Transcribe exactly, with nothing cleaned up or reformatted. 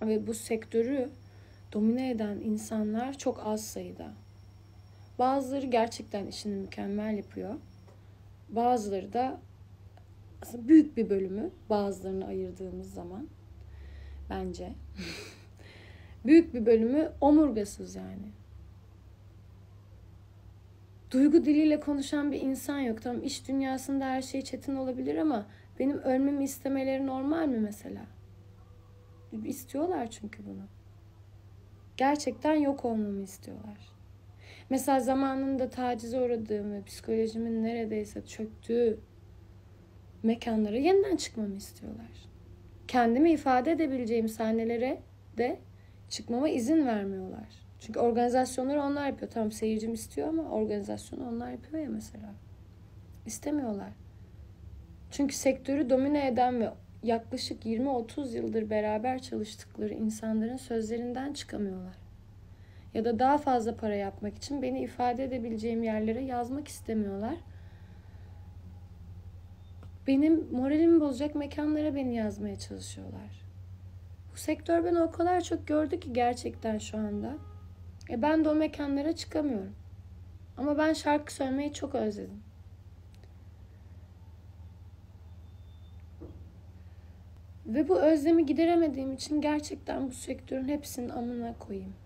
Ve bu sektörü domine eden insanlar çok az sayıda. Bazıları gerçekten işini mükemmel yapıyor. Bazıları da aslında büyük bir bölümü, bazılarını ayırdığımız zaman bence büyük bir bölümü omurgasız yani. Duygu diliyle konuşan bir insan yok. Tamam, iş dünyasında her şey çetin olabilir ama benim ölmemi istemeleri normal mi mesela? İstiyorlar çünkü bunu. Gerçekten yok olmamı istiyorlar. Mesela zamanında tacize uğradığım ve psikolojimin neredeyse çöktüğü mekanlara yeniden çıkmamı istiyorlar. Kendimi ifade edebileceğim sahnelere de çıkmama izin vermiyorlar. Çünkü organizasyonları onlar yapıyor. Tamam, seyircim istiyor ama organizasyonu onlar yapıyor ya mesela. İstemiyorlar. Çünkü sektörü domine eden ve yaklaşık yirmi otuz yıldır beraber çalıştıkları insanların sözlerinden çıkamıyorlar. Ya da daha fazla para yapmak için beni ifade edebileceğim yerlere yazmak istemiyorlar. Benim moralimi bozacak mekanlara beni yazmaya çalışıyorlar. Bu sektör beni o kadar çok gördü ki gerçekten şu anda. E ben de o mekanlara çıkamıyorum. Ama ben şarkı söylemeyi çok özledim. Ve bu özlemi gideremediğim için gerçekten bu sektörün hepsinin amına koyayım.